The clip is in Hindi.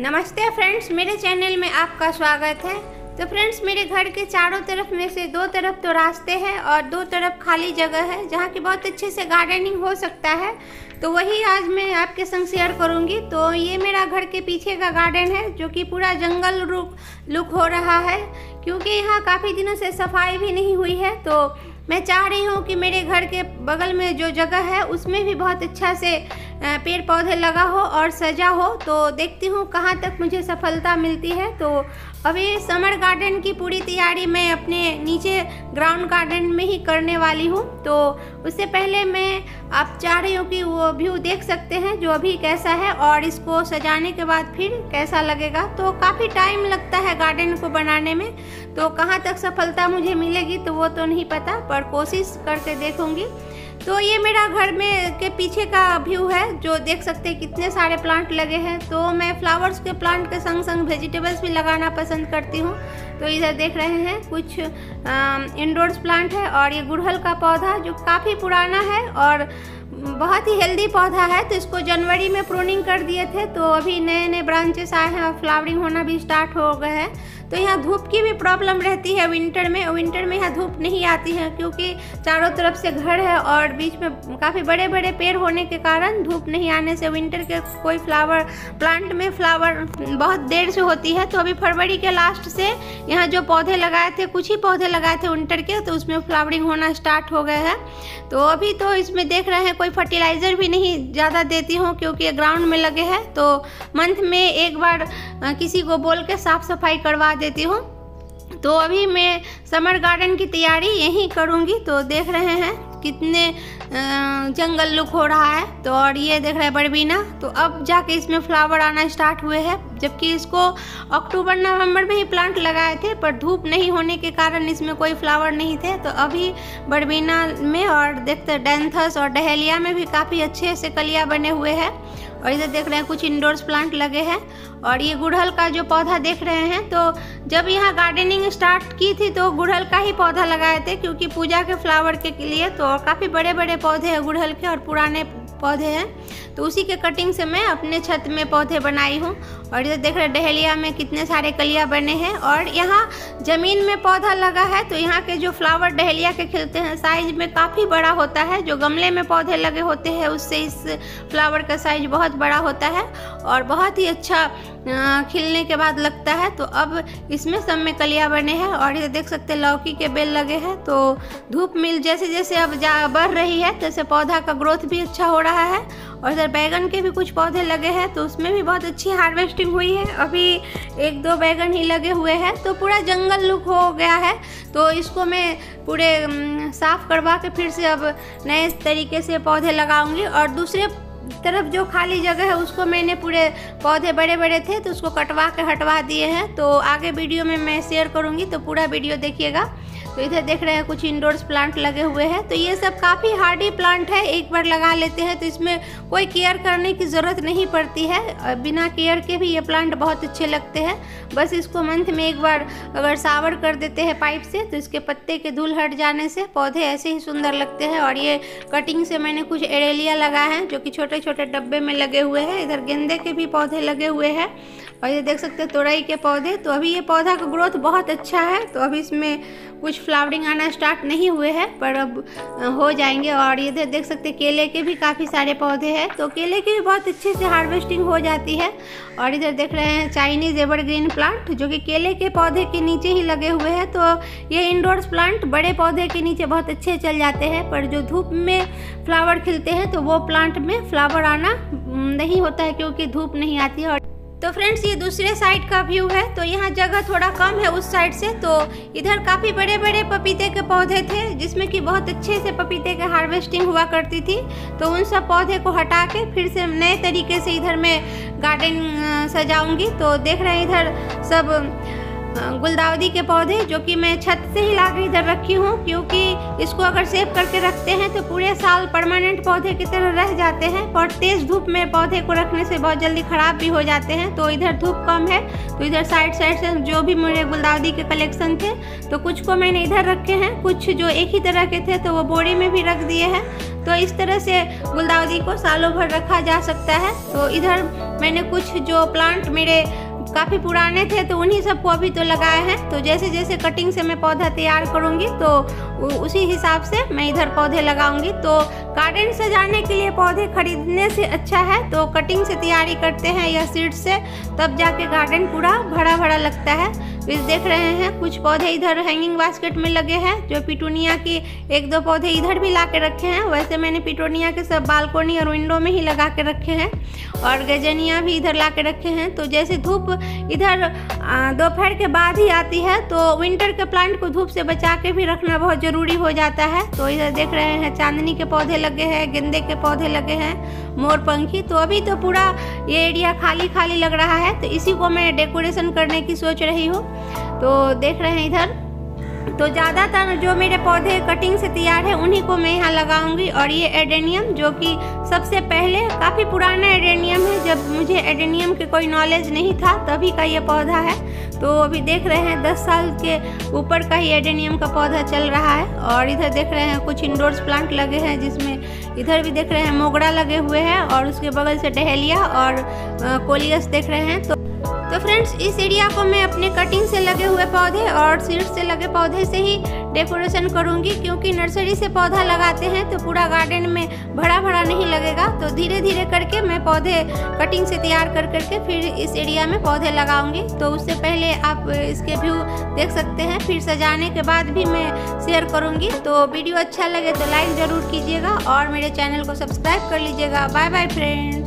नमस्ते फ्रेंड्स, मेरे चैनल में आपका स्वागत है। तो फ्रेंड्स, मेरे घर के चारों तरफ में से दो तरफ तो रास्ते हैं और दो तरफ खाली जगह है जहाँ की बहुत अच्छे से गार्डनिंग हो सकता है। तो वही आज मैं आपके संग शेयर करूँगी। तो ये मेरा घर के पीछे का गार्डन है जो कि पूरा जंगल लुक हो रहा है, क्योंकि यहाँ काफ़ी दिनों से सफाई भी नहीं हुई है। तो मैं चाह रही हूँ कि मेरे घर के बगल में जो जगह है उसमें भी बहुत अच्छा से पेड़ पौधे लगा हो और सजा हो। तो देखती हूँ कहाँ तक मुझे सफलता मिलती है। तो अभी समर गार्डन की पूरी तैयारी मैं अपने नीचे ग्राउंड गार्डन में ही करने वाली हूँ। तो उससे पहले मैं आप चाह रही हूँ कि वो व्यू देख सकते हैं जो अभी कैसा है और इसको सजाने के बाद फिर कैसा लगेगा। तो काफ़ी टाइम लगता है गार्डन को बनाने में, तो कहाँ तक सफलता मुझे मिलेगी तो वो तो नहीं पता, पर कोशिश करके देखूँगी। तो ये मेरा घर में के पीछे का व्यू है जो देख सकते हैं कितने सारे प्लांट लगे हैं। तो मैं फ्लावर्स के प्लांट के संग संग वेजिटेबल्स भी लगाना पसंद करती हूँ। तो इधर देख रहे हैं कुछ इंडोर्स प्लांट है और ये गुड़हल का पौधा जो काफ़ी पुराना है और बहुत ही हेल्दी पौधा है। तो इसको जनवरी में प्रूनिंग कर दिए थे, तो अभी नए नए ब्रांचेस आए हैं और फ्लावरिंग होना भी स्टार्ट हो गए हैं। तो यहाँ धूप की भी प्रॉब्लम रहती है विंटर में यहाँ धूप नहीं आती है, क्योंकि चारों तरफ से घर है और बीच में काफ़ी बड़े बड़े पेड़ होने के कारण धूप नहीं आने से विंटर के कोई फ्लावर प्लांट में फ्लावर बहुत देर से होती है। तो अभी फरवरी के लास्ट से यहाँ जो पौधे लगाए थे, कुछ ही पौधे लगाए थे विंटर के, तो उसमें फ्लावरिंग होना स्टार्ट हो गया है। तो अभी तो इसमें देख रहे हैं कोई फर्टिलाइज़र भी नहीं ज़्यादा देती हूँ क्योंकि ग्राउंड में लगे हैं। तो मंथ में एक बार किसी को बोल के साफ़ सफाई करवा देती हूँ। तो अभी मैं समर गार्डन की तैयारी यहीं करूँगी। तो देख रहे हैं कितने जंगल लुक हो रहा है। तो और ये देख रहे हैं बरबीना, तो अब जाके इसमें फ्लावर आना स्टार्ट हुए हैं, जबकि इसको अक्टूबर नवंबर में ही प्लांट लगाए थे, पर धूप नहीं होने के कारण इसमें कोई फ्लावर नहीं थे। तो अभी बरबीना में और देखते डैंथस और डहेलिया में भी काफ़ी अच्छे से कलियाँ बने हुए हैं। और इधर देख रहे हैं कुछ इंडोर्स प्लांट लगे हैं। और ये गुड़हल का जो पौधा देख रहे हैं, तो जब यहाँ गार्डनिंग स्टार्ट की थी तो गुड़हल का ही पौधा लगाए थे, क्योंकि पूजा के फ्लावर के लिए। तो काफ़ी बड़े बड़े पौधे हैं गुड़हल के और पुराने पौधे हैं, तो उसी के कटिंग से मैं अपने छत में पौधे बनाई हूँ। और इधर देख रहे हैं डहेलिया में कितने सारे कलियाँ बने हैं। और यहाँ ज़मीन में पौधा लगा है, तो यहाँ के जो फ्लावर डहेलिया के खिलते हैं साइज में काफ़ी बड़ा होता है। जो गमले में पौधे लगे होते हैं उससे इस फ्लावर का साइज बहुत बड़ा होता है और बहुत ही अच्छा खिलने के बाद लगता है। तो अब इसमें सब में कलियाँ बने हैं। और ये देख सकते हैं लौकी के बेल लगे हैं। तो धूप मिल जैसे जैसे अब बढ़ रही है तैसे पौधा का ग्रोथ भी अच्छा हो रहा है। और इधर बैगन के भी कुछ पौधे लगे हैं, तो उसमें भी बहुत अच्छी हार्वेस्टिंग हुई है। अभी एक दो बैगन ही लगे हुए हैं। तो पूरा जंगल लुक हो गया है। तो इसको मैं पूरे साफ़ करवा के फिर से अब नए तरीके से पौधे लगाऊंगी। और दूसरे तरफ जो खाली जगह है उसको मैंने पूरे पौधे बड़े बड़े थे तो उसको कटवा के हटवा दिए हैं। तो आगे वीडियो में मैं शेयर करूंगी, तो पूरा वीडियो देखिएगा। तो इधर देख रहे हैं कुछ इंडोर्स प्लांट लगे हुए हैं। तो ये सब काफ़ी हार्डी प्लांट है, एक बार लगा लेते हैं तो इसमें कोई केयर करने की ज़रूरत नहीं पड़ती है। बिना केयर के भी ये प्लांट बहुत अच्छे लगते हैं। बस इसको मंथ में एक बार अगर शावर कर देते हैं पाइप से, तो इसके पत्ते के धूल हट जाने से पौधे ऐसे ही सुंदर लगते हैं। और ये कटिंग से मैंने कुछ एरेलिया लगाए हैं जो कि छोटे छोटे डब्बे में लगे हुए हैं। इधर गेंदे के भी पौधे लगे हुए हैं। और ये देख सकते हैं तोरई के पौधे। तो अभी ये पौधा का ग्रोथ बहुत अच्छा है। तो अभी इसमें कुछ फ्लावरिंग आना स्टार्ट नहीं हुए हैं, पर अब हो जाएंगे। और ये देख सकते हैं केले के भी काफ़ी सारे पौधे हैं। तो केले की भी बहुत अच्छे से हार्वेस्टिंग हो जाती है। और इधर देख रहे हैं चाइनीज़ एवरग्रीन प्लांट जो कि केले के पौधे के नीचे ही लगे हुए हैं। तो ये इंडोर्स प्लांट बड़े पौधे के नीचे बहुत अच्छे चल जाते हैं, पर जो धूप में फ्लावर खिलते हैं तो वो प्लांट में फ्लावर आना नहीं होता है क्योंकि धूप नहीं आती है। तो फ्रेंड्स, ये दूसरे साइड का व्यू है। तो यहाँ जगह थोड़ा कम है उस साइड से। तो इधर काफ़ी बड़े बड़े पपीते के पौधे थे जिसमें कि बहुत अच्छे से पपीते के हार्वेस्टिंग हुआ करती थी। तो उन सब पौधे को हटा के फिर से नए तरीके से इधर मैं गार्डन सजाऊंगी। तो देख रहे हैं इधर सब गुलदाउदी के पौधे जो कि मैं छत से ही लाकर इधर रखी हूँ, क्योंकि इसको अगर सेव करके रखते हैं तो पूरे साल परमानेंट पौधे की तरह रह जाते हैं। और तेज़ धूप में पौधे को रखने से बहुत जल्दी ख़राब भी हो जाते हैं। तो इधर धूप कम है, तो इधर साइड से जो भी मेरे गुलदाउदी के कलेक्शन थे तो कुछ को मैंने इधर रखे हैं, कुछ जो एक ही तरह के थे तो वो बोरी में भी रख दिए हैं। तो इस तरह से गुलदाउदी को सालों भर रखा जा सकता है। तो इधर मैंने कुछ जो प्लांट मेरे काफ़ी पुराने थे तो उन्हीं सबको अभी तो लगाए हैं। तो जैसे जैसे कटिंग से मैं पौधा तैयार करूँगी तो उसी हिसाब से मैं इधर पौधे लगाऊंगी। तो गार्डन सजाने के लिए पौधे खरीदने से अच्छा है तो कटिंग से तैयारी करते हैं या सीड से, तब जाके गार्डन पूरा भरा भरा लगता है। इस देख रहे हैं कुछ पौधे इधर हैंगिंग बास्केट में लगे हैं, जो पिटूनिया की 1-2 पौधे इधर भी ला के रखे हैं। वैसे मैंने पिटूनिया के सब बालकोनी और विंडो में ही लगा के रखे हैं, और गजनिया भी इधर ला के रखे हैं। तो जैसे धूप इधर दोपहर के बाद ही आती है तो विंटर के प्लांट को धूप से बचा के भी रखना बहुत ज़रूरी हो जाता है। तो इधर देख रहे हैं चांदनी के पौधे लगे हैं, गेंदे के पौधे लगे हैं, मोरपंखी। तो अभी तो पूरा ये एरिया खाली खाली लग रहा है, तो इसी को मैं डेकोरेशन करने की सोच रही हूँ। तो देख रहे हैं इधर तो ज़्यादातर जो मेरे पौधे कटिंग से तैयार है उन्हीं को मैं यहाँ लगाऊंगी। और ये एडेनियम जो कि सबसे पहले काफ़ी पुराना एडेनियम है, जब मुझे एडेनियम के कोई नॉलेज नहीं था तभी का ये पौधा है। तो अभी देख रहे हैं 10 साल के ऊपर का ही एडेनियम का पौधा चल रहा है। और इधर देख रहे हैं कुछ इंडोर्स प्लांट लगे हैं, जिसमें इधर भी देख रहे हैं मोगरा लगे हुए हैं, और उसके बगल से डहेलिया और कोलियस देख रहे हैं। तो फ्रेंड्स, इस एरिया को मैं अपने कटिंग से लगे हुए पौधे और सीड्स से लगे पौधे से ही डेकोरेशन करूंगी, क्योंकि नर्सरी से पौधा लगाते हैं तो पूरा गार्डन में भरा भरा नहीं लगेगा। तो धीरे धीरे करके मैं पौधे कटिंग से तैयार कर करके फिर इस एरिया में पौधे लगाऊंगी। तो उससे पहले आप इसके व्यू देख सकते हैं, फिर सजाने के बाद भी मैं शेयर करूँगी। तो वीडियो अच्छा लगे तो लाइक ज़रूर कीजिएगा और मेरे चैनल को सब्सक्राइब कर लीजिएगा। Bye bye friends.